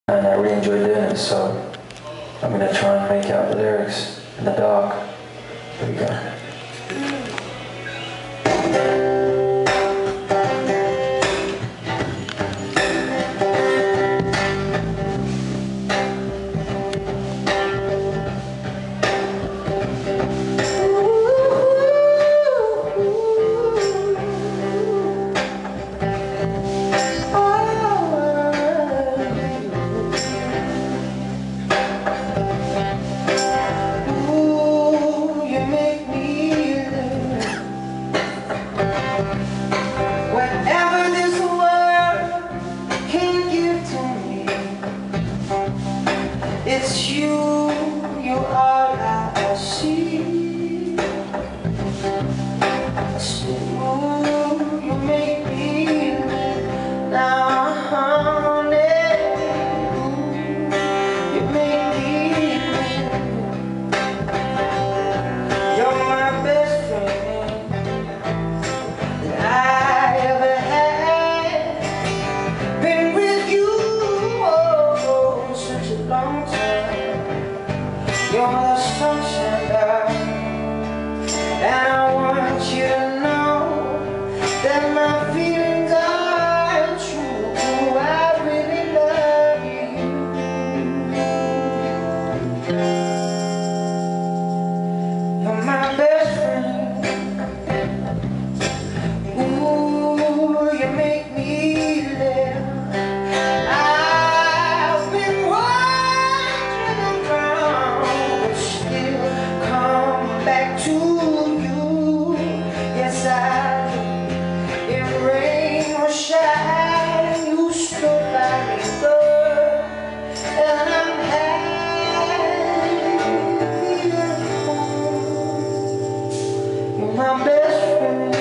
and I really enjoy doing it, so I'm gonna try and make out the lyrics in the dark. Here we go. It's you are I see. Ooh, you make me live now, honey. Ooh, you make me live. You're my best friend that I ever had. Been with you oh, such a long time. You're the sunshine, darling, and I want you to know that my feelings are true. I really love you. You're my best friend. Ooh, you make me live. I've been wandering around, still come back to you. Yes, I do. In rain or shine, you stood by me, girl, and I'm happy. You're my best friend.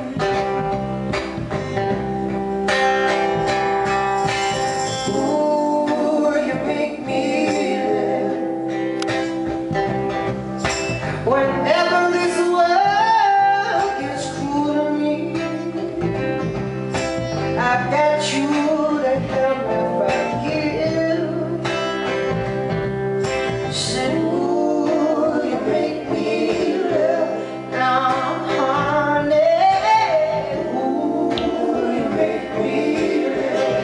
Ooh, you make me live. Whenever this world gets cruel to me, I've got you to help me forgive. Say, ooh, you make me live now, honey. Ooh, you make me live.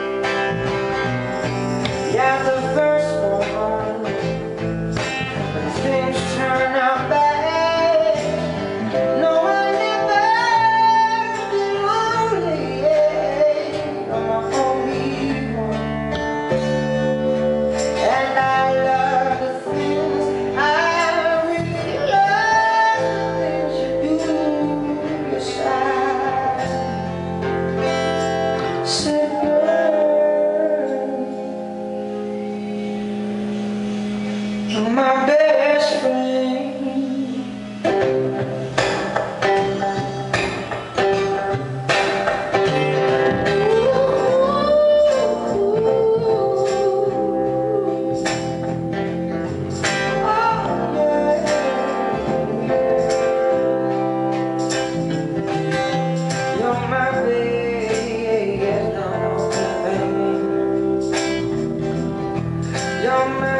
Yeah, the first one, when things turn out bad. No, I never been lonely, yeah. You're my only one, and I love the things I really love, the things you do. Yes, I said, girl, you're my best friend. You're my baby, no, baby. You're my